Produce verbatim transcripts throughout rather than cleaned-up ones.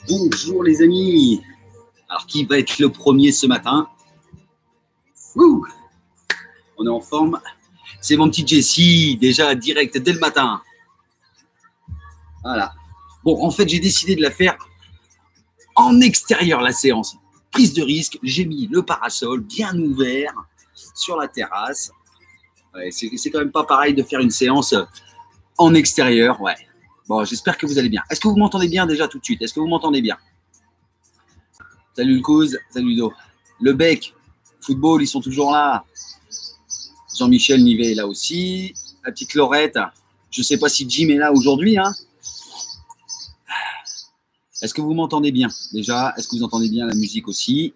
Bonjour les amis. Alors qui va être le premier ce matin? Ouh, on est en forme. C'est mon petit Jessie, déjà direct dès le matin. Voilà. Bon, en fait, j'ai décidé de la faire en extérieur, la séance. Prise de risque, j'ai mis le parasol bien ouvert sur la terrasse. Ouais, c'est quand même pas pareil de faire une séance en extérieur. Ouais. Bon, j'espère que vous allez bien. Est-ce que vous m'entendez bien déjà tout de suite? Est-ce que vous m'entendez bien? Salut le Couz, salut Ludo. Le Bec, football, ils sont toujours là. Jean-Michel Nivet est là aussi. La petite Laurette. Je ne sais pas si Jim est là aujourd'hui. Hein. Est-ce que vous m'entendez bien déjà? Est-ce que vous entendez bien la musique aussi?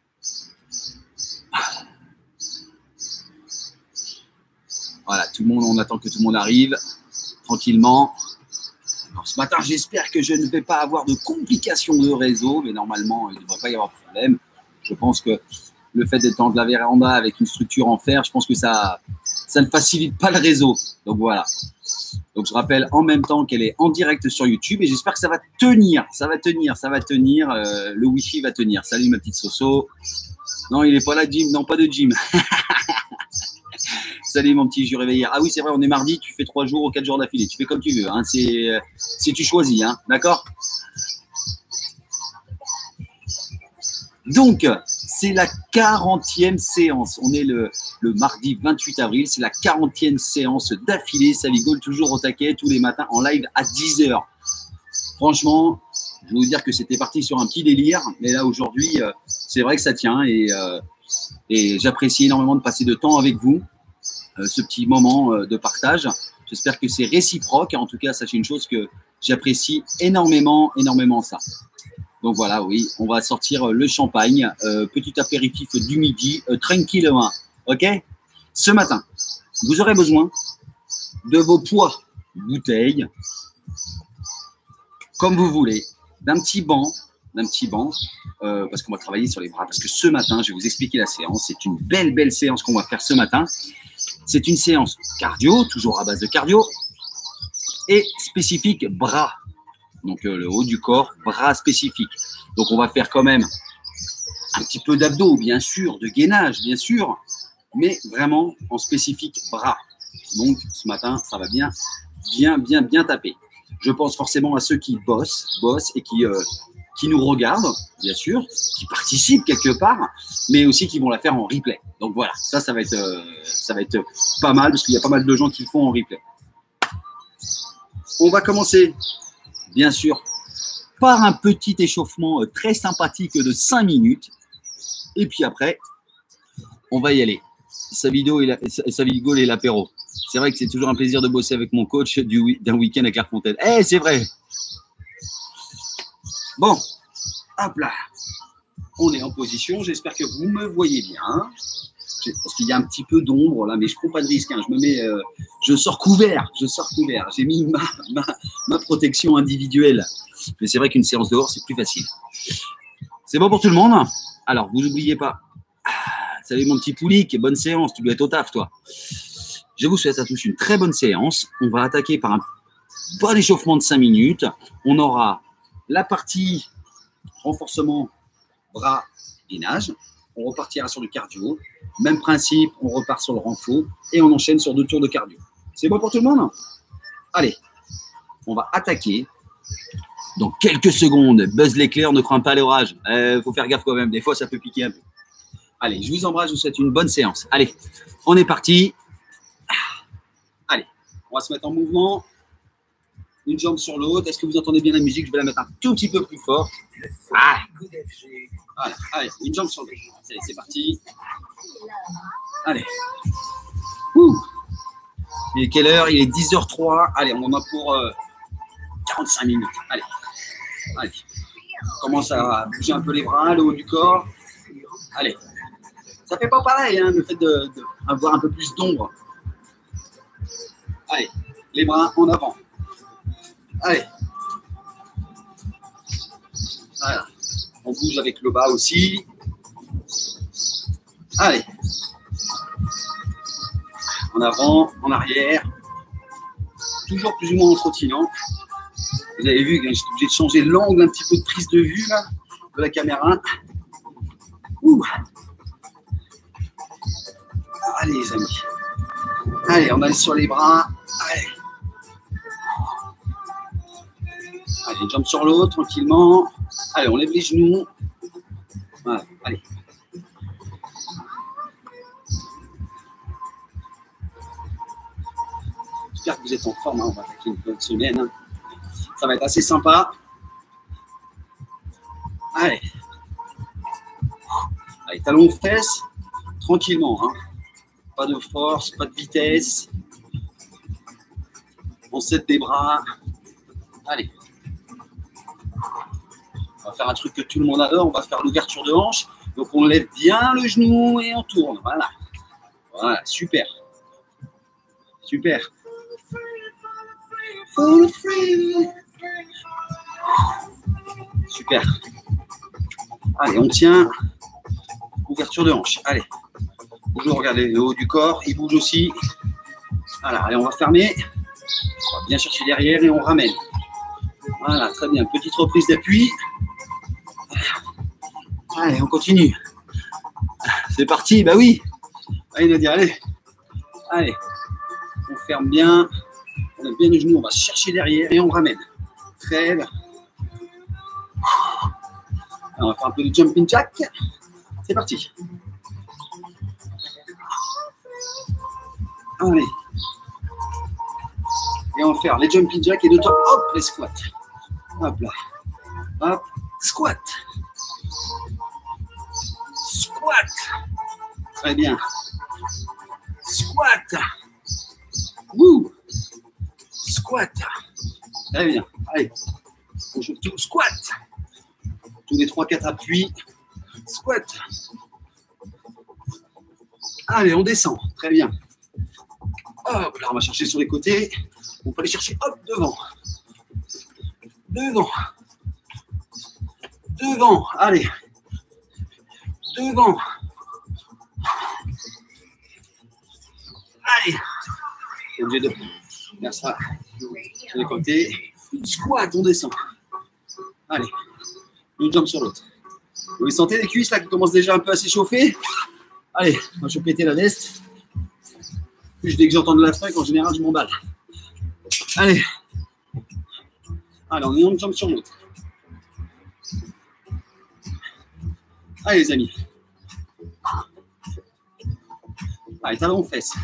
Voilà, tout le monde, on attend que tout le monde arrive tranquillement. Alors, ce matin, j'espère que je ne vais pas avoir de complications de réseau, mais normalement, il ne devrait pas y avoir de problème. Je pense que le fait d'être dans la véranda avec une structure en fer, je pense que ça, ça ne facilite pas le réseau. Donc voilà. Donc je rappelle en même temps qu'elle est en direct sur YouTube et j'espère que ça va tenir, ça va tenir, ça va tenir. Euh, le Wi-Fi va tenir. Salut ma petite Soso. Non, il n'est pas là, Jim. Non, pas de Jim. Salut mon petit, je réveillé. Ah oui, c'est vrai, on est mardi, tu fais trois jours ou quatre jours d'affilée. Tu fais comme tu veux. Hein. C'est euh, si tu choisis, hein. D'accord? Donc, c'est la quarantième séance. On est le, le mardi vingt-huit avril. C'est la quarantième séance d'affilée. Ça rigole toujours au taquet tous les matins en live à dix heures. Franchement, je vais vous dire que c'était parti sur un petit délire. Mais là, aujourd'hui, euh, c'est vrai que ça tient. Et, euh, et j'apprécie énormément de passer de temps avec vous. Euh, ce petit moment euh, de partage. J'espère que c'est réciproque. En tout cas, sachez une chose que j'apprécie énormément, énormément ça. Donc voilà, oui, on va sortir le champagne, euh, petit apéritif du midi, euh, tranquillement, ok? Ce matin, vous aurez besoin de vos poids bouteilles, comme vous voulez, d'un petit banc, d'un petit banc, euh, parce qu'on va travailler sur les bras. Parce que ce matin, je vais vous expliquer la séance. C'est une belle, belle séance qu'on va faire ce matin. C'est une séance cardio, toujours à base de cardio, et spécifique bras. Donc, euh, le haut du corps, bras spécifique. Donc, on va faire quand même un petit peu d'abdos, bien sûr, de gainage, bien sûr, mais vraiment en spécifique bras. Donc, ce matin, ça va bien, bien, bien, bien taper. Je pense forcément à ceux qui bossent, bossent et qui, euh, qui nous regardent, bien sûr, qui participent quelque part, mais aussi qui vont la faire en replay. Donc, voilà, ça, ça va être, euh, ça va être pas mal parce qu'il y a pas mal de gens qui le font en replay. On va commencer bien sûr, par un petit échauffement très sympathique de cinq minutes. Et puis après, on va y aller. Sa vidéo et la, sa vidéo et l'apéro. C'est vrai que c'est toujours un plaisir de bosser avec mon coach du, d'un week-end à Clairefontaine. Eh, hey, c'est vrai. Bon, hop là. On est en position. J'espère que vous me voyez bien. Parce qu'il y a un petit peu d'ombre là, mais je ne prends pas de risque. Hein. Je me mets, euh, je sors couvert, je sors couvert. J'ai mis ma, ma, ma protection individuelle. Mais c'est vrai qu'une séance dehors, c'est plus facile. C'est bon pour tout le monde? Alors, vous n'oubliez pas. Ah, salut mon petit Poulic, bonne séance. Tu dois être au taf, toi. Je vous souhaite à tous une très bonne séance. On va attaquer par un bon échauffement de cinq minutes. On aura la partie renforcement bras, gainage. On repartira sur du cardio. Même principe, on repart sur le renfort et on enchaîne sur deux tours de cardio. C'est bon pour tout le monde? Allez, on va attaquer dans quelques secondes. Buzz l'éclair, ne crains pas l'orage. Il euh, faut faire gaffe quand même, des fois ça peut piquer un peu. Allez, je vous embrasse, je vous souhaite une bonne séance. Allez, on est parti. Allez, on va se mettre en mouvement. Une jambe sur l'autre. Est-ce que vous entendez bien la musique? Je vais la mettre un tout petit peu plus fort. Ah. Voilà, allez, une jambe sur l'autre. Allez, c'est parti. Allez. Ouh. Il est quelle heure? Il est dix heures trois. Allez, on en a pour euh, quarante-cinq minutes. Allez. Allez. On commence à bouger un peu les bras, le haut du corps. Allez. Ça fait pas pareil, hein, le fait d'avoir un peu plus d'ombre. Allez. Les bras en avant. Allez. Voilà. On bouge avec le bas aussi. Allez. En avant, en arrière. Toujours plus ou moins en trottinant. Vous avez vu, j'étais obligé de changer l'angle un petit peu de prise de vue là, de la caméra. Ouh. Allez les amis. Allez, on allait sur les bras. Allez. Allez, une jambe sur l'autre, tranquillement. Allez, on lève les genoux. Voilà, allez. J'espère que vous êtes en forme, hein. On va attaquer une bonne semaine. Hein. Ça va être assez sympa. Allez. Allez, talons aux fesses, tranquillement. Hein. Pas de force, pas de vitesse. On s'aide des bras. Allez. On va faire un truc que tout le monde adore. On va faire l'ouverture de hanche. Donc, on lève bien le genou et on tourne. Voilà. Voilà, super. Super. Super. Allez, on tient. Ouverture de hanche. Allez. Toujours regarder le haut du corps. Il bouge aussi. Voilà. Allez, on va fermer. On va bien chercher derrière et on ramène. Voilà, très bien. Petite reprise d'appui. Allez, on continue. C'est parti. Bah oui. Allez, Nadia, allez. Allez. On ferme bien. On lève bien les genoux. On va chercher derrière et on ramène. Très bien. Alors, on va faire un peu de jumping jack. C'est parti. Allez. Et on va faire les jumping jack et de temps, hop, les squats. Hop là. Hop, squat. Squat. Très bien. Squat. Wouh. Squat. Très bien. Allez. On joue tout. Squat. Tous les trois quatre appuis. Squat. Allez, on descend. Très bien. Hop, là, on va chercher sur les côtés. On peut aller chercher, hop, devant. Devant. Devant. Allez. Devant. Allez. On est obligé de faire ça sur les côtés. Squat, on descend. Allez. Une jambe sur l'autre. Vous les sentez les cuisses là qui commencent déjà un peu à s'échauffer? Allez, moi je vais péter la veste. Puis dès que j'entends de la fringue, en général, je m'emballe. Allez. Allez, on est une jambe sur l'autre. Allez, les amis. Allez, talons aux fesses.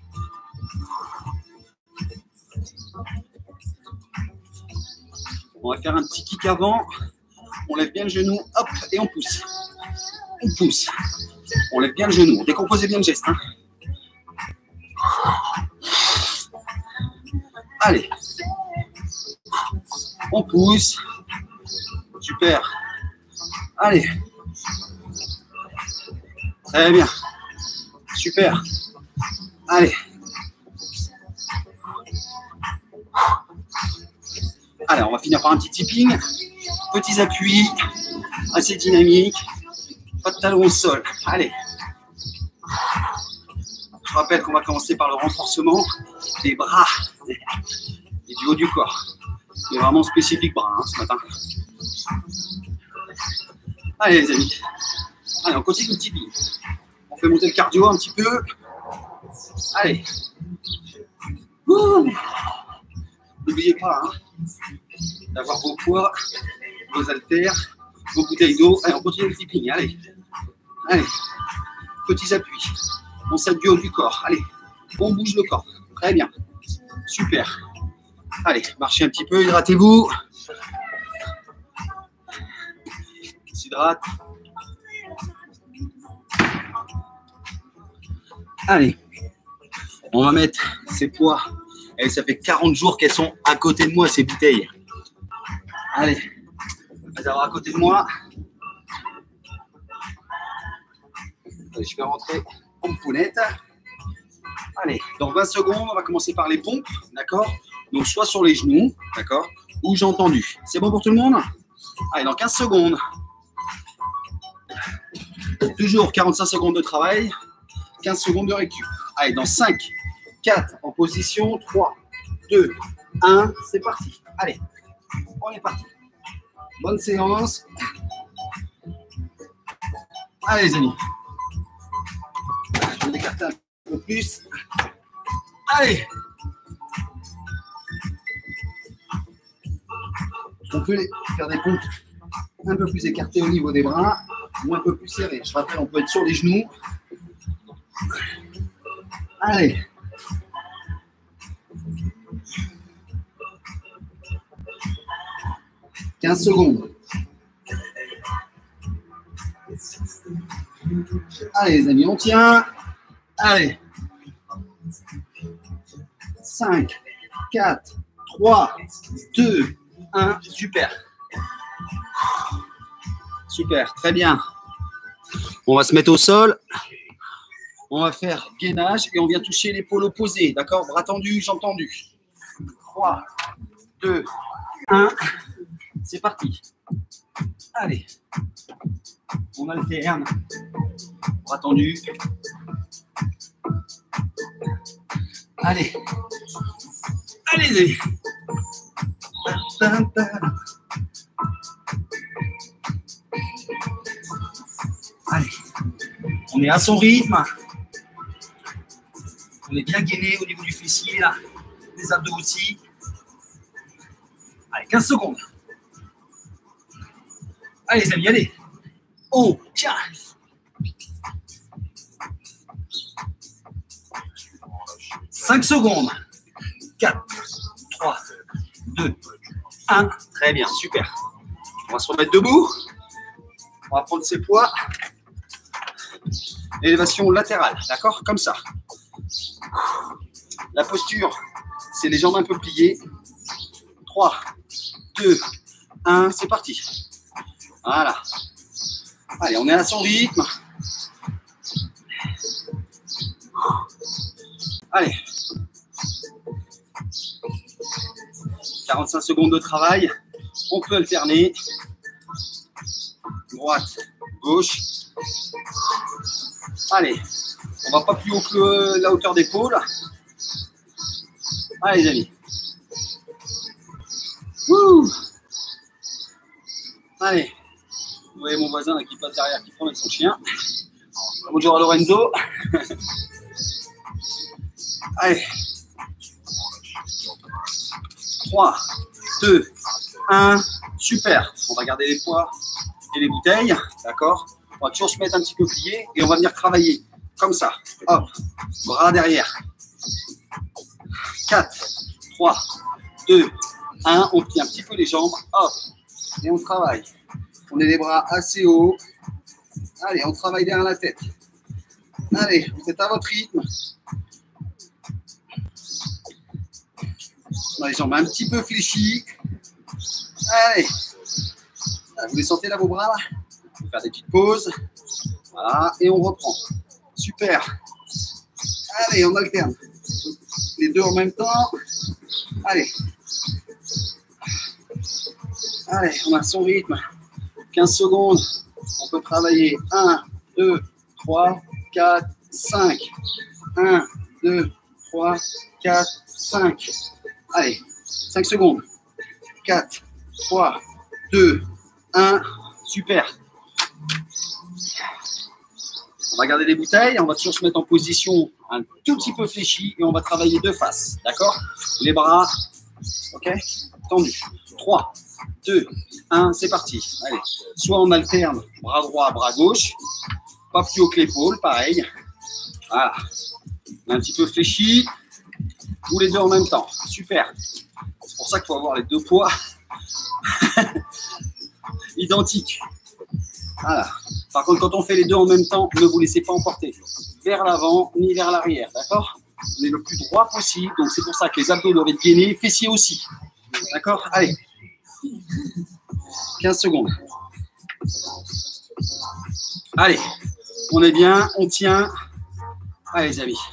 On va faire un petit kick avant. On lève bien le genou, hop, et on pousse. On pousse. On lève bien le genou. Décomposez bien le geste. Hein. Allez. On pousse. Super. Allez. Très bien. Super. Allez. Allez, on va finir par un petit tipping. Petits appuis. Assez dynamique. Pas de talons au sol. Allez. Je rappelle qu'on va commencer par le renforcement des bras et du haut du corps. C'est vraiment spécifique bras hein, ce matin. Allez les amis. Allez, on continue le tipping. On fait monter le cardio un petit peu. Allez. N'oubliez pas hein, d'avoir vos poids, vos haltères, vos bouteilles d'eau. Allez, on continue le tipping. Allez. Allez. Petits appuis. On s'aide du haut du corps. Allez. On bouge le corps. Très bien. Super. Allez, marchez un petit peu, hydratez-vous. On s'hydrate. Allez, on va mettre ces poids. Et ça fait quarante jours qu'elles sont à côté de moi, ces bouteilles. Allez, on va les avoir à côté de moi. Allez, je vais rentrer en poulette. Allez, dans vingt secondes, on va commencer par les pompes, d'accord? Donc, soit sur les genoux, d'accord? Ou j'ai entendu. C'est bon pour tout le monde? Allez, dans quinze secondes. Toujours quarante-cinq secondes de travail, quinze secondes de récup. Allez, dans cinq, quatre, en position, trois, deux, un, c'est parti. Allez, On est parti. Bonne séance. Allez les amis. Je vais m'écarter un peu plus. Allez. On peut faire des pompes un peu plus écartées au niveau des bras ou un peu plus serrées. Je rappelle, on peut être sur les genoux. Allez. quinze secondes. Allez les amis, on tient. Allez. cinq, quatre, trois, deux, un. Super. Super, très bien. On va se mettre au sol. On va faire gainage et on vient toucher l'épaule opposée. D'accord? Bras tendus, jambes tendues. trois, deux, un. C'est parti. Allez. On alterne. Bras tendus. Allez. Allez. Allez. On est à son rythme. On est bien gainé au niveau du fessier, là. Les abdos aussi. Allez, quinze secondes. Allez les amis, allez. On tient. cinq secondes. quatre, trois, deux, un. Très bien, super. On va se remettre debout. On va prendre ses poids. Élévation latérale, d'accord? Comme ça. La posture, c'est les jambes un peu pliées. trois, deux, un, c'est parti. Voilà. Allez, on est à son rythme. Allez. quarante-cinq secondes de travail. On peut alterner. Droite, gauche. Allez. On va pas plus haut que la hauteur d'épaule. Allez les amis. Wouh. Allez. Vous voyez mon voisin là, qui passe derrière, qui prend avec son chien. Bonjour à Lorenzo. Allez. trois, deux, un. Super. On va garder les poids et les bouteilles. D'accord? On va toujours se mettre un petit peu plié et on va venir travailler. Comme ça. Hop. Bras derrière. quatre, trois, deux, un. On plie un petit peu les jambes. Hop. Et on travaille. On est les bras assez hauts. Allez, on travaille derrière la tête. Allez, vous êtes à votre rythme. On a les jambes un petit peu fléchies. Allez. Vous les sentez là, vos bras là? On va faire des petites pauses. Voilà, et on reprend. Super. Allez, on alterne. Les deux en même temps. Allez. Allez, on a son rythme. quinze secondes. On peut travailler. un, deux, trois, quatre, cinq. un, deux, trois, quatre, cinq. Allez, cinq secondes. quatre, trois, deux, un. Super. On va garder les bouteilles. On va toujours se mettre en position un tout petit peu fléchie et on va travailler de face. D'accord? Les bras, ok? Tendus. trois, deux, un. C'est parti. Allez. Soit on alterne bras droit, bras gauche. Pas plus haut que l'épaule. Pareil. Voilà. Un petit peu fléchi. Ou les deux en même temps. Super. C'est pour ça qu'il faut avoir les deux poids identiques. Voilà. Par contre, quand on fait les deux en même temps, ne vous laissez pas emporter vers l'avant ni vers l'arrière. D'accord? On est le plus droit possible. Donc, c'est pour ça que les abdos doivent être gainés, fessiers aussi. D'accord? Allez. quinze secondes. Allez. On est bien. On tient. Allez, les amis.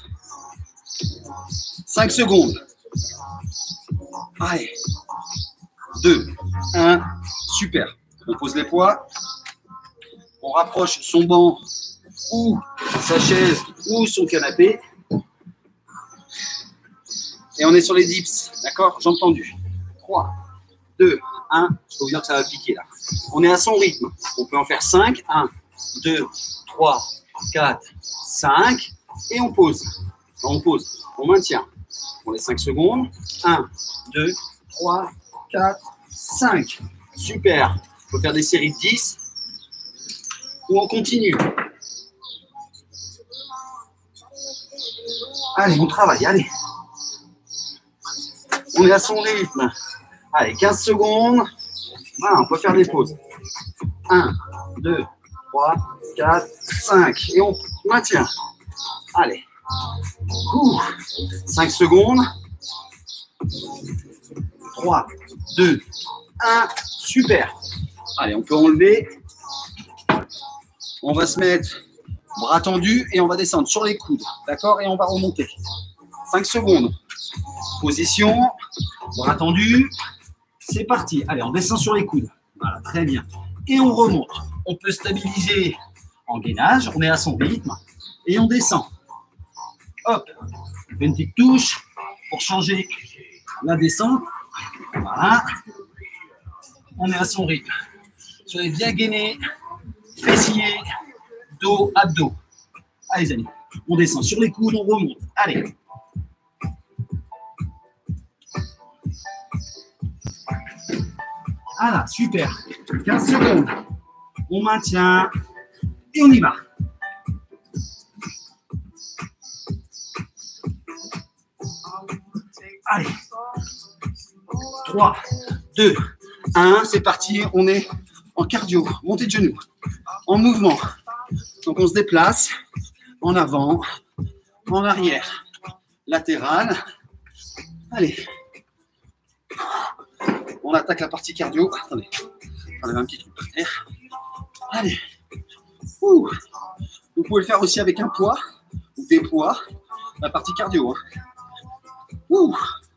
cinq secondes. Allez. deux, un. Super. On pose les poids. On rapproche son banc ou sa chaise ou son canapé. Et on est sur les dips. D'accord? Jambes tendues. trois, deux, un. Je peux vous dire que ça va piquer là. On est à son rythme. On peut en faire cinq. un, deux, trois, quatre, cinq. Et on pose. On pose. On maintient. On laisse cinq secondes. un, deux, trois, quatre, cinq. Super. On peut faire des séries de dix. Ou on continue. Allez, on travaille. Allez. On est à son rythme. Allez, quinze secondes. Voilà, on peut faire des pauses. un, deux, trois, quatre, cinq. Et on maintient. Allez. Ouh. cinq secondes. trois, deux, un. Super. Allez, on peut enlever. On va se mettre bras tendus et on va descendre sur les coudes. D'accord? Et on va remonter. cinq secondes. Position. Bras tendus. C'est parti. Allez, on descend sur les coudes. Voilà, très bien. Et on remonte. On peut stabiliser en gainage. On est à son rythme. Et on descend. Hop. On fait une petite touche pour changer la descente. Voilà. On est à son rythme. Soyez bien gainés. Fessiers, dos, abdos. Allez, les amis. On descend sur les coudes, on remonte. Allez. Voilà, super. quinze secondes. On maintient et on y va. Allez. trois, deux, un. C'est parti. On est en cardio. Montée de genoux. En mouvement. Donc, on se déplace en avant, en arrière, latéral. Allez. On attaque la partie cardio. Attendez, j'enlève un petit truc par terre. Allez. Ouh. Vous pouvez le faire aussi avec un poids ou des poids. La partie cardio. Ouh.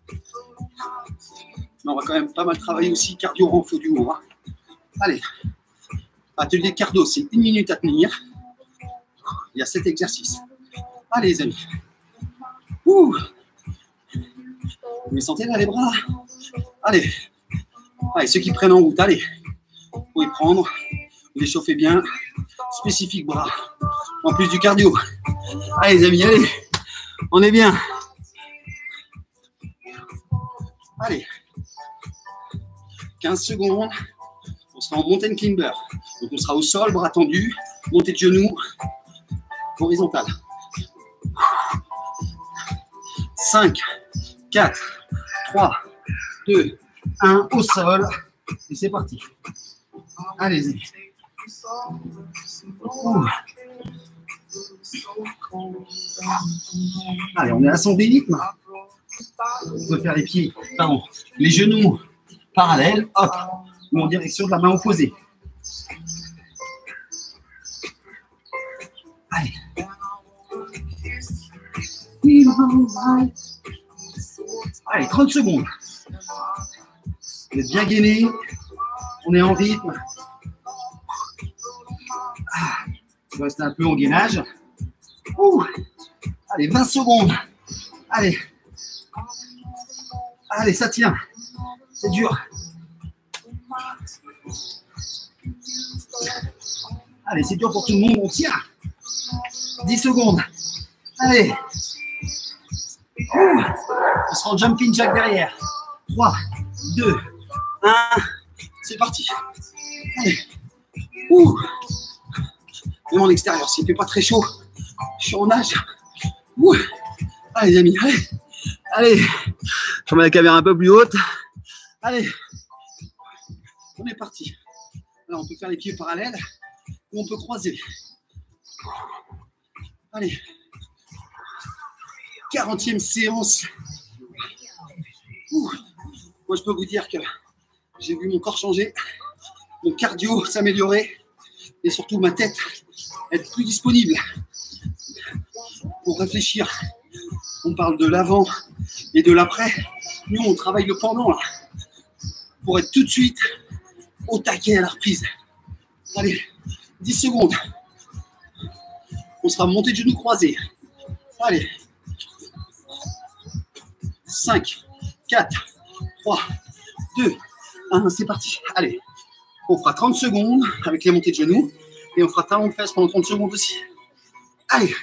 Mais on va quand même pas mal travailler aussi cardio renfort du haut. Hein. Allez. Atelier cardio, c'est une minute à tenir. Il y a sept exercices. Allez, les amis. Ouh. Vous les sentez là, les bras? Allez. Allez, ceux qui prennent en route, allez. Vous pouvez prendre. Vous les chauffez bien. Spécifique bras. En plus du cardio. Allez, les amis, allez. On est bien. Allez. quinze secondes. On sera en mountain climber. Donc, on sera au sol, bras tendus, montée de genoux, horizontale. cinq, quatre, trois, deux, un, au sol. Et c'est parti. Allez-y. Ouh. Allez, on est à son rythme. On peut faire les pieds, pardon, les genoux parallèles, hop, ou en direction de la main opposée. Allez. Allez, trente secondes. Vous êtes bien gainés. On est en rythme. Ah, on va rester un peu en gainage. Ouh. Allez, vingt secondes. Allez. Allez, ça tient. C'est dur. Allez, c'est dur pour tout le monde. On tient. dix secondes. Allez. Ouh. On sera en jumping jack derrière. trois, deux, un. C'est parti. Allez. Ouh. Même en extérieur, s'il ne fait pas très chaud, je suis en nage. Ouh. Allez, les amis, allez. Allez. Je mets la caméra un peu plus haute. Allez. On est parti. Alors, on peut faire les pieds parallèles ou on peut croiser. Allez. quarantième séance. Ouh. Moi, je peux vous dire que j'ai vu mon corps changer, mon cardio s'améliorer et surtout ma tête être plus disponible pour réfléchir. On parle de l'avant et de l'après. Nous, on travaille le pendant là, pour être tout de suite au taquet à la reprise. Allez, dix secondes. On sera monté de genoux croisés. Allez. cinq, quatre, trois, deux, un, c'est parti. Allez, on fera trente secondes avec les montées de genoux et on fera talon-fesse pendant trente secondes aussi. Allez.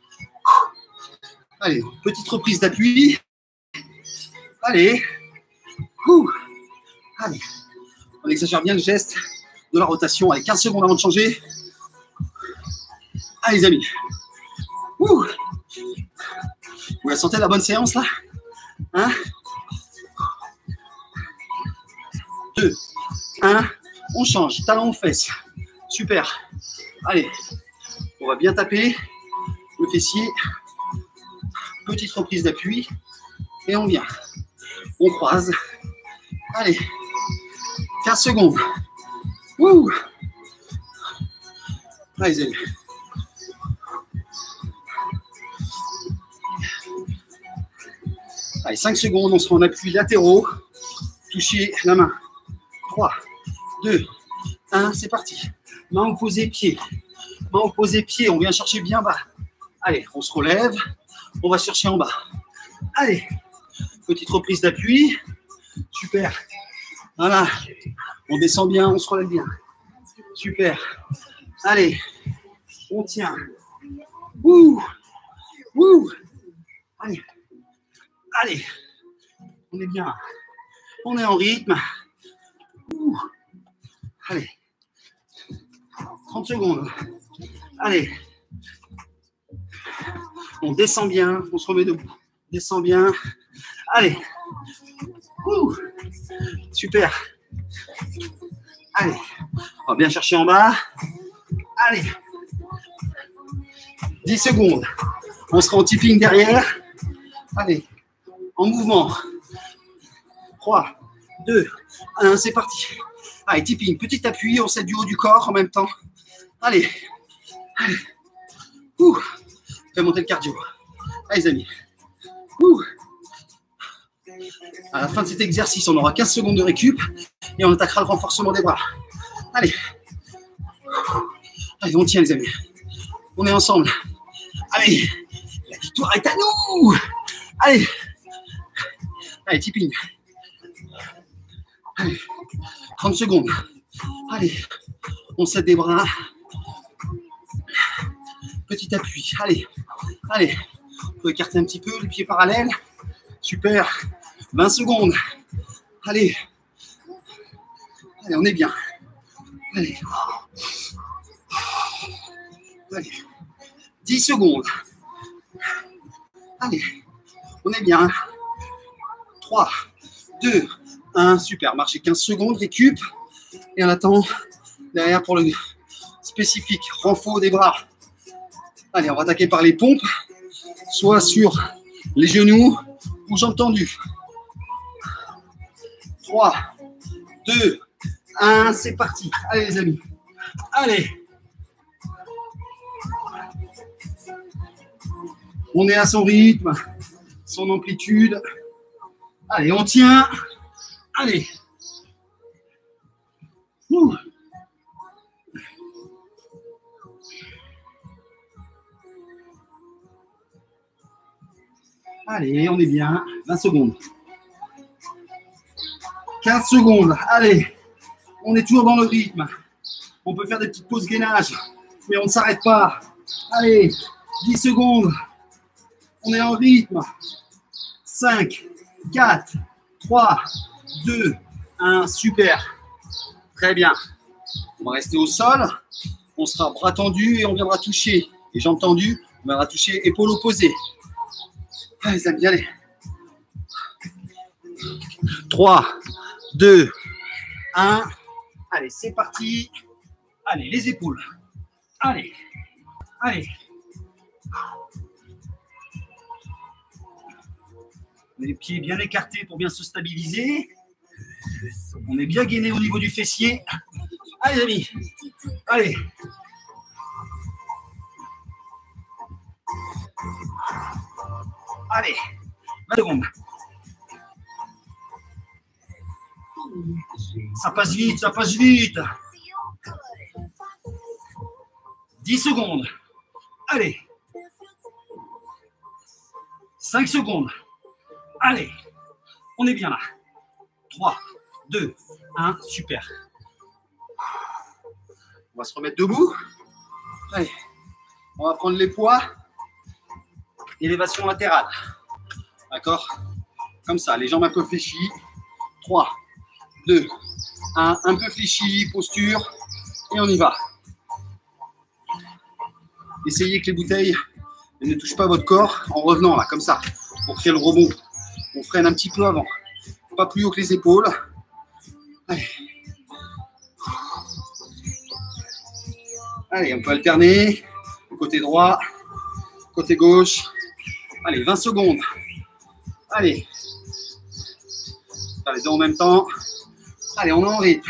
Allez, petite reprise d'appui. Allez. Ouh. Allez. On exagère bien le geste de la rotation. Allez, quinze secondes avant de changer. Allez, les amis. Ouh. Vous la sentez la bonne séance là? Hein? deux, un, on change. Talon aux fesses. Super. Allez, on va bien taper le fessier. Petite reprise d'appui. Et on vient. On croise. Allez. quinze secondes. Ouh. Allez, les amis. Allez, cinq secondes, on sera en appui latéraux. Touchez la main. trois, deux, un, c'est parti. Main opposée, pied. Main opposée, pied. On vient chercher bien bas. Allez, on se relève. On va chercher en bas. Allez, petite reprise d'appui. Super. Voilà. On descend bien, on se relève bien. Super. Allez, on tient. Ouh. Ouh. Allez. Allez. On est bien. On est en rythme. Ouh. Allez. trente secondes. Allez. On descend bien. On se remet debout. Descend bien. Allez. Ouh. Super. Allez. On va bien chercher en bas. Allez. dix secondes. On sera en tipping derrière. Allez. En mouvement. trois, deux, un, c'est parti. Allez, tipping, petit appui, on s'aide du haut du corps en même temps. Allez, allez. Ouh. Fais monter le cardio. Allez, les amis. Ouh. À la fin de cet exercice, on aura quinze secondes de récup et on attaquera le renforcement des bras. Allez. Allez, on tient, les amis. On est ensemble. Allez, la victoire est à nous. Allez. Allez, tipping. Allez, trente secondes. Allez, on s'aide des bras. Petit appui. Allez, allez. On peut écarter un petit peu, les pieds parallèles. Super. vingt secondes. Allez. Allez, on est bien. Allez. Allez. dix secondes. Allez. On est bien. trois, deux, un. Super. Marchez quinze secondes. Récup. Et on attend derrière pour le spécifique. Renfort des bras. Allez, on va attaquer par les pompes. Soit sur les genoux ou jambes tendues. trois, deux, un. C'est parti. Allez, les amis. Allez. On est à son rythme, son amplitude. Allez, on tient. Allez. Ouh. Allez, on est bien. vingt secondes. quinze secondes. Allez. On est toujours dans le rythme. On peut faire des petites pauses gainage, mais on ne s'arrête pas. Allez. dix secondes. On est en rythme. cinq, quatre, trois, deux, un. Super. Très bien. On va rester au sol. On sera bras tendus et on viendra toucher les jambes tendues. On viendra toucher épaules opposées. Allez, les amis, allez. trois, deux, un. Allez, c'est parti. Allez, les épaules. Allez. Allez. Les pieds bien écartés pour bien se stabiliser. On est bien gainé au niveau du fessier. Allez, les amis. Allez. Allez. vingt secondes. Ça passe vite, ça passe vite. dix secondes. Allez. cinq secondes. Allez. On est bien là. trois, deux, un, super. On va se remettre debout. Allez, on va prendre les poids. Élévation latérale. D'accord? Comme ça, les jambes un peu fléchies. trois, deux, un, un peu fléchi, posture. Et on y va. Essayez que les bouteilles ne touchent pas votre corps en revenant là, comme ça, pour créer le rebond. On freine un petit peu avant. Pas plus haut que les épaules. Allez. Allez, on peut alterner. Côté droit, côté gauche. Allez, vingt secondes. Allez. Faire les deux en même temps. Allez, on est en rythme.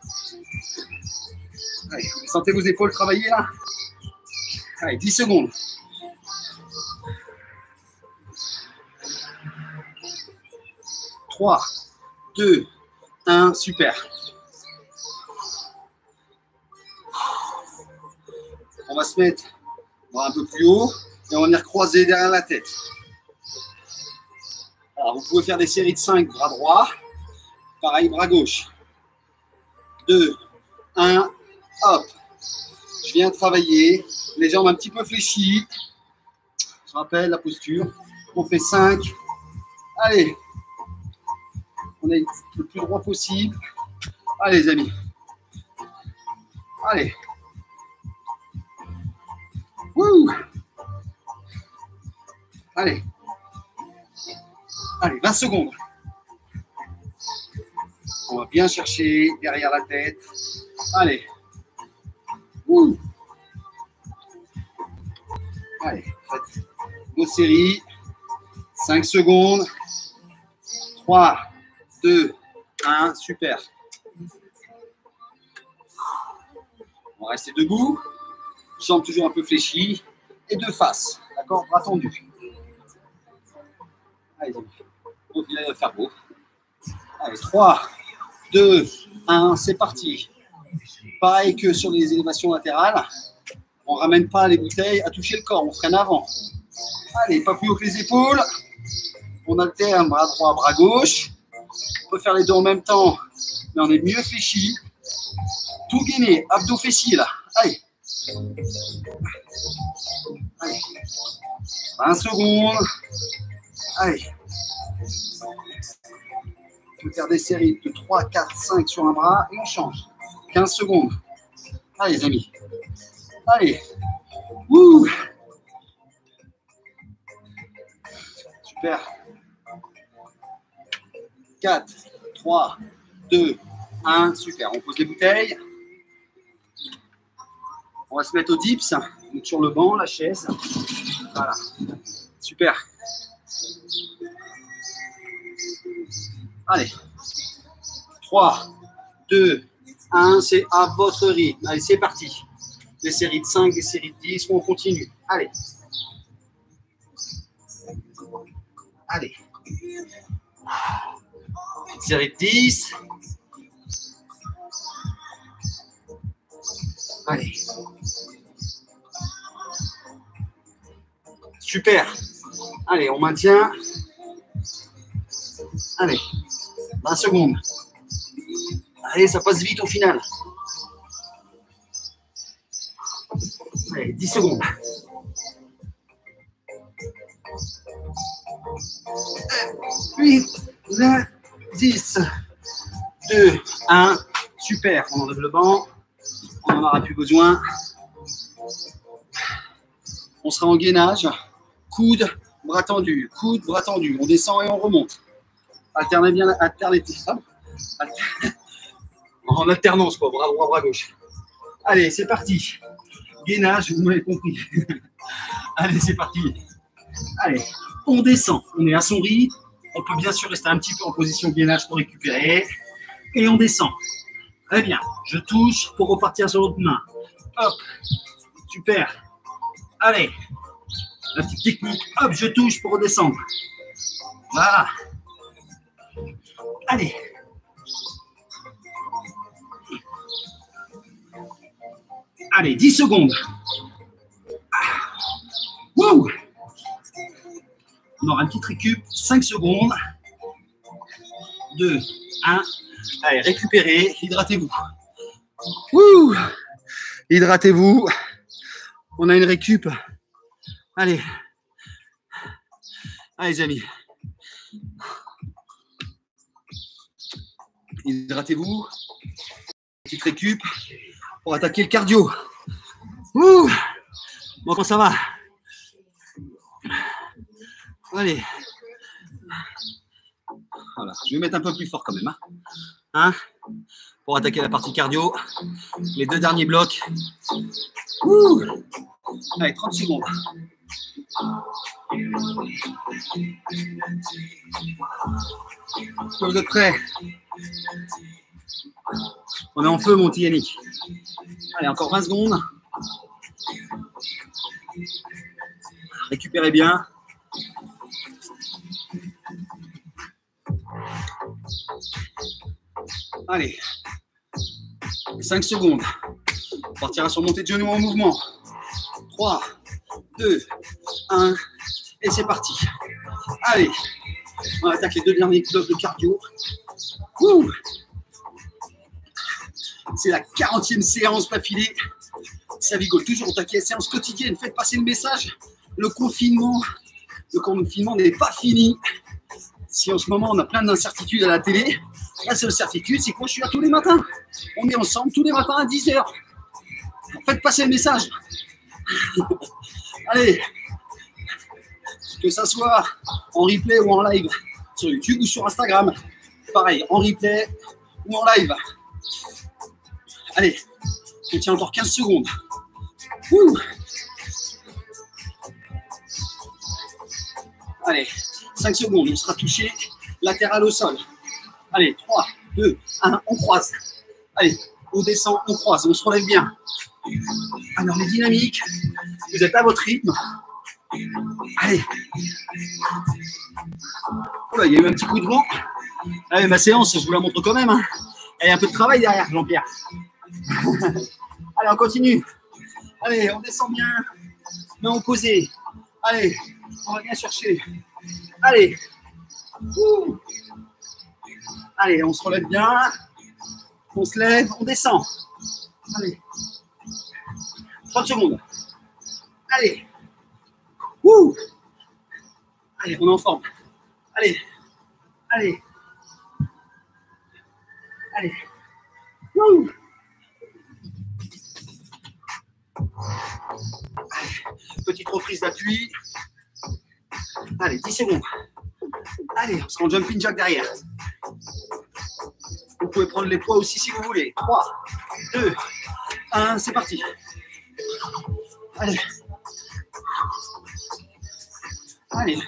Allez, vous sentez vos épaules travailler là? Allez, dix secondes. trois, deux, un, super. On va se mettre un peu plus haut et on va venir croiser derrière la tête. Alors, vous pouvez faire des séries de cinq, bras droit. Pareil, bras gauche. deux, un, hop. Je viens travailler. Les jambes un petit peu fléchies. Je rappelle la posture. On fait cinq. Allez. On est le plus droit possible. Allez, les amis. Allez. Wouh. Allez. Allez, vingt secondes. On va bien chercher derrière la tête. Allez. Ouh. Allez, faites vos séries. cinq secondes. trois, deux, un, super. On va rester debout. Jambes toujours un peu fléchies. Et de face. D'accord? Bras tendus. Allez, on va faire beau. Allez, trois, deux, un, c'est parti. Pareil que sur les élévations latérales. On ne ramène pas les bouteilles à toucher le corps. On freine avant. Allez, pas plus haut que les épaules. On alterne bras droit, bras gauche. On peut faire les deux en même temps, mais on est mieux fléchi. Tout gainé, abdos fessiers là. Allez. Allez. vingt secondes. Allez. On peut faire des séries de trois, quatre, cinq sur un bras et on change. quinze secondes. Allez les amis. Allez. Wouh. Super. quatre, trois, deux, un. Super. On pose les bouteilles. On va se mettre au dips. Donc sur le banc, la chaise. Voilà. Super. Allez. trois, deux, un. C'est à votre rythme. Allez, c'est parti. Des séries de cinq, des séries de dix. On continue. Allez. Allez. Petite série de dix. Allez. Super. Allez, on maintient. Allez. vingt secondes. Allez, ça passe vite au final. Allez, dix secondes. huit, neuf, dix, deux, un. Super. On enlève le banc. On n'en aura plus besoin. On sera en gainage. Coude, bras tendu. Coude, bras tendu. On descend et on remonte. Alternez bien. Alternez. En alternance, quoi. Bras droit, bras gauche. Allez, c'est parti. Gainage, vous m'avez compris. Allez, c'est parti. Allez, on descend. On est à son rythme. On peut bien sûr rester un petit peu en position gainage pour récupérer. Et on descend. Très bien. Je touche pour repartir sur l'autre main. Hop. Super. Allez. La petite technique. Hop, je touche pour redescendre. Voilà. Allez. Allez, dix secondes. Wouh. On aura une petite récup. cinq secondes. deux, un. Allez, récupérez, hydratez-vous. Ouh, hydratez-vous. On a une récup. Allez. Allez, les amis. Hydratez-vous. Petite récup pour attaquer le cardio. Ouh. Bon, comment ça va? Allez. Voilà, je vais mettre un peu plus fort quand même. Hein, hein, pour attaquer la partie cardio. Les deux derniers blocs. Ouh. Allez, trente secondes. Est-ce que vous êtes prêts? On est en feu, mon petit Yannick. Allez, encore vingt secondes. Récupérez bien. Allez, cinq secondes. On partira sur montée de genoux en mouvement. trois, deux, un, et c'est parti. Allez, on attaque les deux derniers blocs de cardio. Ouh. C'est la quarantième séance d'affilée. Ça rigole toujours au taquet. Séance quotidienne. Faites passer le message. Le confinement, le confinement n'est pas fini. Si en ce moment on a plein d'incertitudes à la télé, la seule certitude, c'est que moi je suis là tous les matins. On est ensemble tous les matins à dix heures. Faites passer le message. Allez, que ça soit en replay ou en live sur YouTube ou sur Instagram. Pareil, en replay ou en live. Allez, on tient encore quinze secondes. Ouh. Allez, cinq secondes, on sera touché latéral au sol. Allez, trois, deux, un, on croise. Allez, on descend, on croise, on se relève bien. Alors, les dynamiques, vous êtes à votre rythme. Allez. Oh là, il y a eu un petit coup de vent. Allez, ma séance, je vous la montre quand même. Hein. Il y a un peu de travail derrière, Jean-Pierre. Allez, on continue. Allez, on descend bien. Main opposée. Allez, on va bien chercher. Allez. Ouh. Allez, on se relève bien. On se lève, on descend. Allez. trente secondes. Allez. Ouh. Allez, on est en forme. Allez. Allez. Allez. Ouh. Allez. Petite reprise d'appui. Allez, dix secondes. Allez, on sera en jumping jack derrière. Vous pouvez prendre les poids aussi si vous voulez. trois, deux, un, c'est parti. Allez. Allez.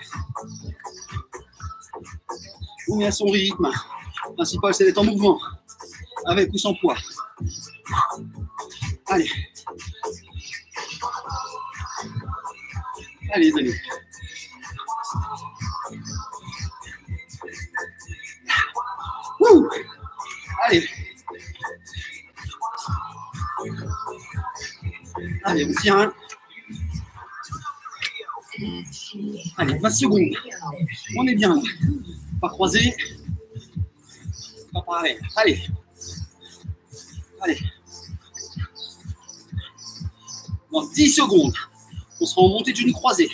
On met à son rythme. Le principal, c'est d'être en mouvement. Avec ou sans poids. Allez. Allez, les amis. Ouh. Allez. Allez, on tient. Allez, vingt secondes. On est bien. Pas croisé. Pas pareil. Allez. Allez. Dans dix secondes, on sera en montée d'une croisée.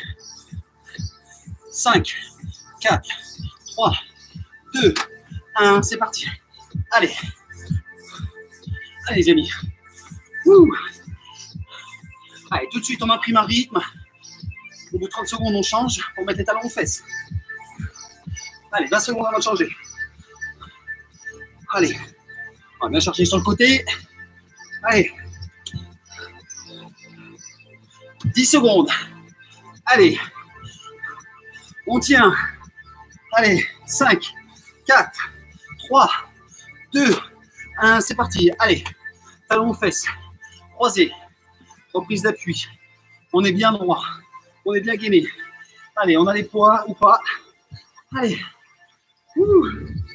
cinq, quatre, trois, deux, un, c'est parti. Allez. Allez, les amis. Ouh. Allez, tout de suite, on imprime un rythme. Au bout de trente secondes, on change pour mettre les talons aux fesses. Allez, vingt secondes avant de changer. Allez, on va bien chercher sur le côté. Allez. dix secondes. Allez. On tient. Allez, cinq, quatre, trois, deux, un, c'est parti. Allez, talons aux fesses. Croisés. Reprise d'appui. On est bien droit. On est bien gainé. Allez, on a les poids ou pas. Allez. Ouh.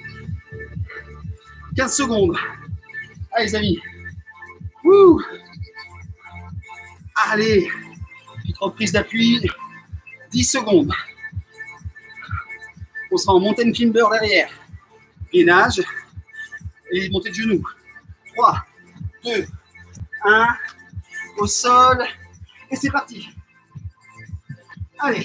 quinze secondes. Allez, les amis. Ouh. Allez. Petite reprise d'appui. dix secondes. On sera en mountain climber derrière. Gainage. Et montée de genoux. trois, deux, un. Au sol. Et c'est parti. Allez.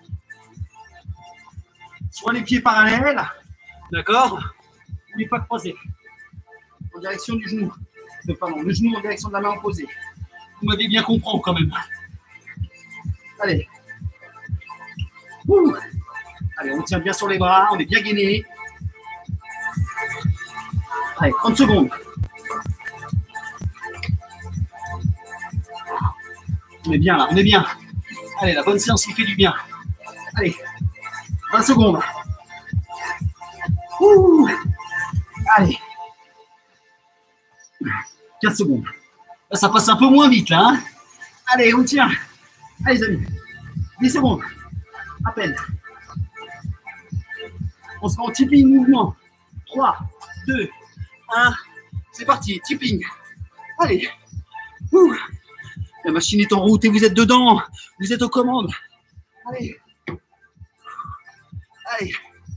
Soit les pieds parallèles. D'accord. N'oubliez pas croiser. En direction du genou. Euh, pardon, le genou en direction de la main opposée. Vous m'avez bien compris quand même. Allez. Ouh. Allez, on tient bien sur les bras, on est bien gainé. Allez, trente secondes. On est bien là, on est bien. Allez, la bonne séance qui fait du bien. Allez, vingt secondes. Ouh. Allez. quinze secondes. Là, ça passe un peu moins vite, là. Hein. Allez, on tient. Allez, les amis. dix secondes. À peine. On se met en tipping mouvement. trois, deux, un. C'est parti. Tipping. Allez. Ouh. La machine est en route et vous êtes dedans. Vous êtes aux commandes. Allez. Allez.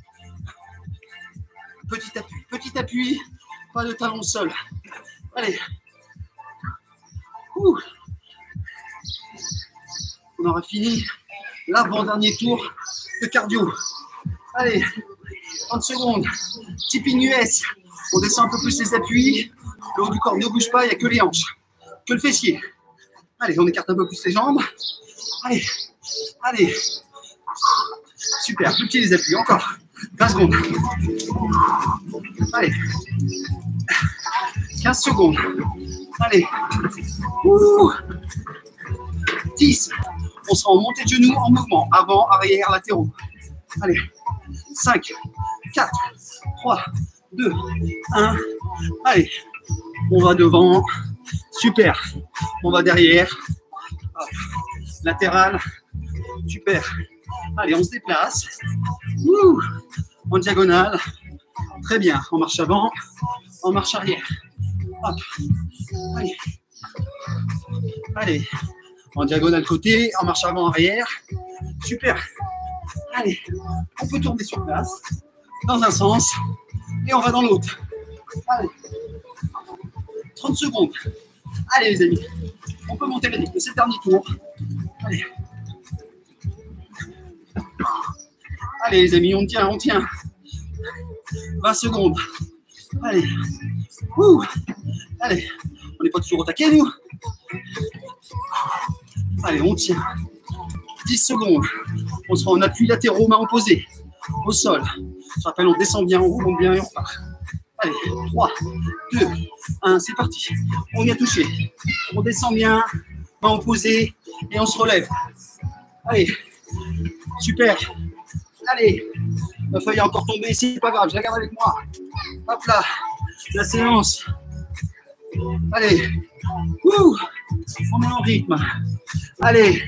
Petit appui. Petit appui. Pas de talon au sol. Allez. Ouh. On aura fini l'avant-dernier tour de cardio. Allez. trente secondes. Tipping U S. On descend un peu plus les appuis. Le haut du corps ne bouge pas. Il n'y a que les hanches. Que le fessier. Allez, on écarte un peu plus les jambes. Allez, allez. Super, plus petit les appuis, encore. vingt secondes. Allez. quinze secondes. Allez. Ouh. dix. On sera en montée de genoux en mouvement. Avant, arrière, latéraux. Allez. cinq, quatre, trois, deux, un. Allez. On va devant. Super. On va derrière. Hop. Latéral. Super. Allez, on se déplace. Ouh. En diagonale. Très bien. En marche avant. En marche arrière. Hop. Allez. Allez. En diagonale côté. En marche avant, arrière. Super. Allez. On peut tourner sur place. Dans un sens. Et on va dans l'autre. Allez. trente secondes. Allez les amis, on peut monter le rythme, c'est le dernier tour. Allez. Allez les amis, on tient, on tient. vingt secondes. Allez. Ouh. Allez, on n'est pas toujours au taquet nous. Allez, on tient. dix secondes. On sera en appui latéraux, mains opposées. Au sol. Je rappelle, on descend bien, on remonte bien et on repart. Allez, trois, deux, un, c'est parti. On vient toucher. On descend bien, main opposée et on se relève. Allez, super. Allez, ma feuille a encore tombé ici, c'est pas grave, je la garde avec moi. Hop là, la séance. Allez, ouh, on est en rythme. Allez.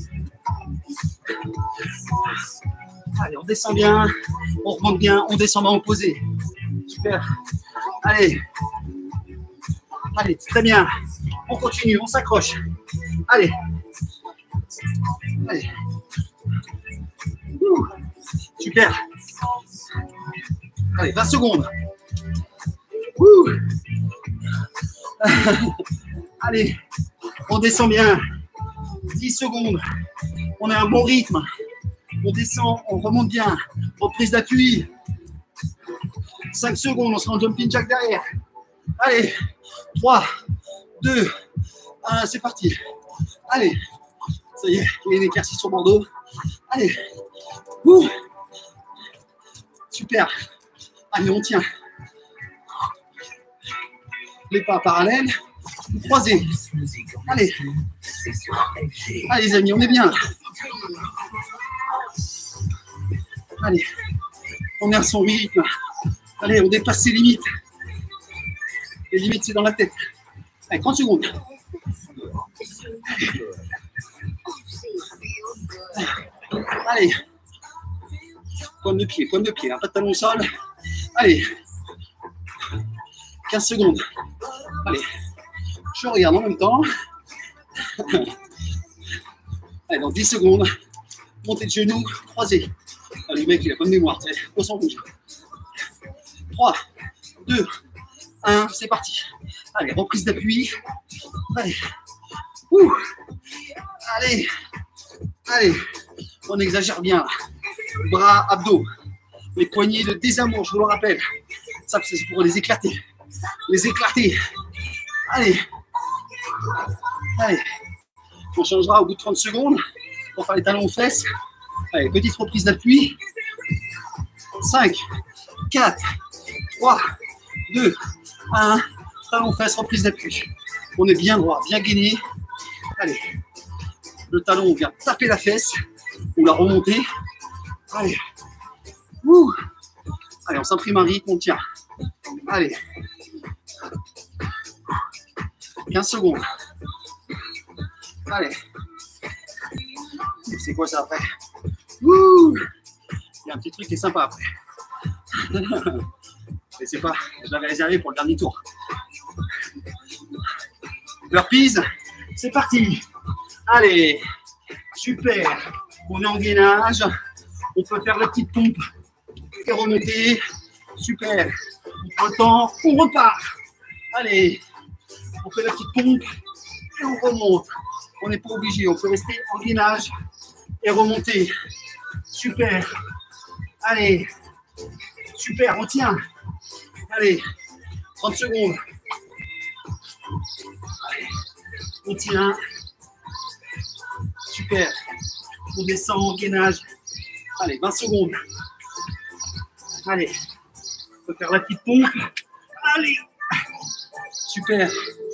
Allez, on descend bien, on remonte bien, on descend main opposée. Super. Allez. Allez, très bien. On continue, on s'accroche. Allez. Allez. Ouh. Super. Allez, vingt secondes. Ouh. Allez, on descend bien. dix secondes. On a un bon rythme. On descend, on remonte bien. Reprise d'appui. cinq secondes, on sera en jumping jack derrière. Allez, trois, deux, un, c'est parti. Allez, ça y est, il y a une éclaircie sur Bordeaux. Allez, ouh. Super. Allez, on tient. Les pas parallèles, croisés. Allez, allez les amis, on est bien. Allez, on est à son rythme. Allez, on dépasse ses limites. Les limites, c'est dans la tête. Allez, trente secondes. Allez. Pointe de pied, pointe de pied, hein, pas de talon au sol. Allez. quinze secondes. Allez. Je regarde en même temps. Allez, dans dix secondes. Montée de genoux, croisé. Allez, le mec, il a pas de mémoire. On s'en bouge. trois, deux, un, c'est parti. Allez, reprise d'appui. Allez. Ouh. Allez. Allez. On exagère bien. Bras, abdos. Les poignets de désamour, je vous le rappelle. Ça, c'est pour les éclater. Les éclater. Allez. Allez. On changera au bout de trente secondes pour faire les talons aux fesses. Allez, petite reprise d'appui. cinq, quatre, trois, deux, un. Talons aux fesses, reprise d'appui. On est bien droit, bien gainé. Allez. Le talon, on vient taper la fesse ou la remonter. Allez. Ouh. Allez, on s'imprime un rythme, on tient. Allez. quinze secondes. Allez. C'est quoi ça après? Ouh. Il y a un petit truc qui est sympa après. Je sais pas, je l'avais réservé pour le dernier tour. Burpees, c'est parti. Allez, super. On est en gainage. On peut faire la petite pompe et remonter. Super. On prend le temps, on repart. Allez, on fait la petite pompe et on remonte. On n'est pas obligé, on peut rester en gainage et remonter. Super. Allez. Super, on tient. Allez, trente secondes. Allez, on tient. Super. On descend en gainage. Allez, vingt secondes. Allez, on peut faire la petite pompe. Allez. Super.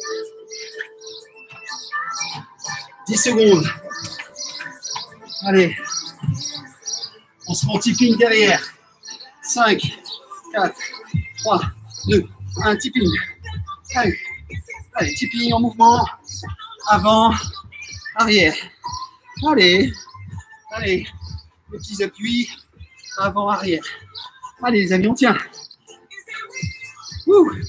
dix secondes. Allez. On se met en tipping derrière. cinq, quatre, trois, deux, un, tipping. Allez, allez, tipping en mouvement. Avant, arrière. Allez, allez, les petits appuis. Avant, arrière. Allez, les amis, on tient. Ouh.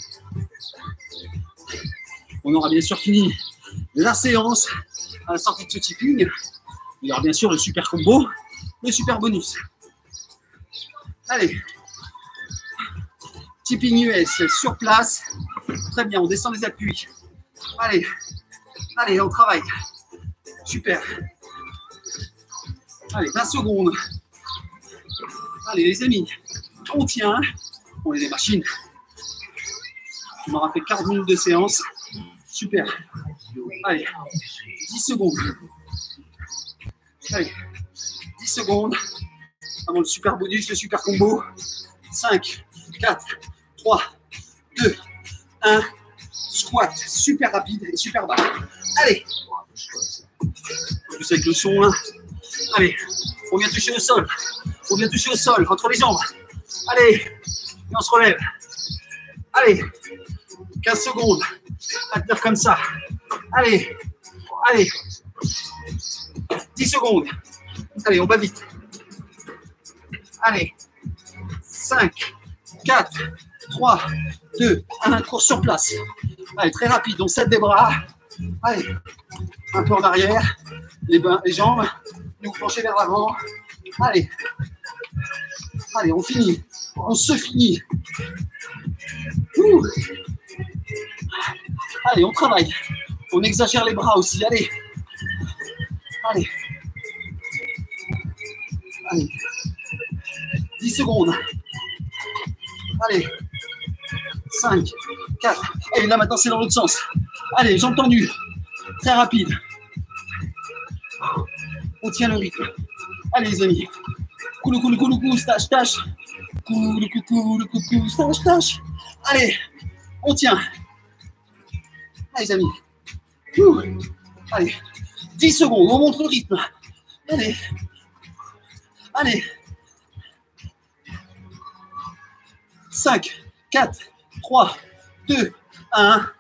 On aura bien sûr fini la séance à la sortie de ce tipping. Il y aura bien sûr le super combo, le super bonus. Allez. Tipping U S sur place. Très bien, on descend les appuis. Allez, allez, on travaille. Super. Allez, vingt secondes. Allez, les amis, on tient. On est des machines. On aura fait quarante minutes de séance. Super. Allez, dix secondes. Allez, dix secondes. Avant le super bonus, le super combo. cinq, quatre, trois, deux, un. Squat, super rapide et super bas. Allez. Plus avec le son, hein. Allez, on vient toucher au sol. On vient toucher au sol, entre les jambes. Allez, et on se relève. Allez, quinze secondes. À tenir comme ça. Allez, allez. dix secondes. Allez, on va vite. Allez. cinq, quatre, trois, deux, un. Cours sur place. Allez, très rapide. On s'aide des bras. Allez. Un peu en arrière. Les, bains, les jambes. Nous pencher vers l'avant. Allez. Allez, on finit. On se finit. Ouh. Allez, on travaille. On exagère les bras aussi. Allez. Allez. Allez. dix secondes. Allez. cinq, quatre. Et là, maintenant, c'est dans l'autre sens. Allez, jambes tendues. Très rapide. On tient le rythme. Allez, les amis. Coulou, coulou, coulou, coulou, stache, stache. Coulou, coulou, coulou, coulou, stache, stache. Allez, on tient. Allez, les amis. Ouh. Allez, dix secondes, on montre le rythme. Allez. Allez. cinq, quatre, trois, deux, un.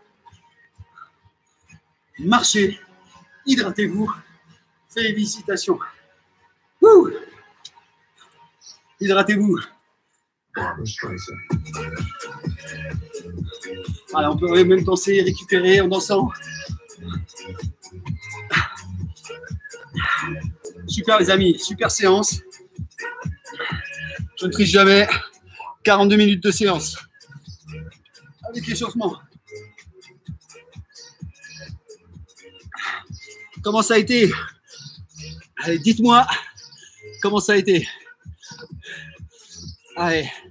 Marchez. Hydratez-vous. Félicitations. Ouh. Hydratez-vous. Voilà, on peut même danser, récupérer en dansant. Super les amis, super séance. Je ne triche jamais. quarante-deux minutes de séance. avec l'échauffement. Comment ça a été? Allez, dites-moi comment ça a été. Allez.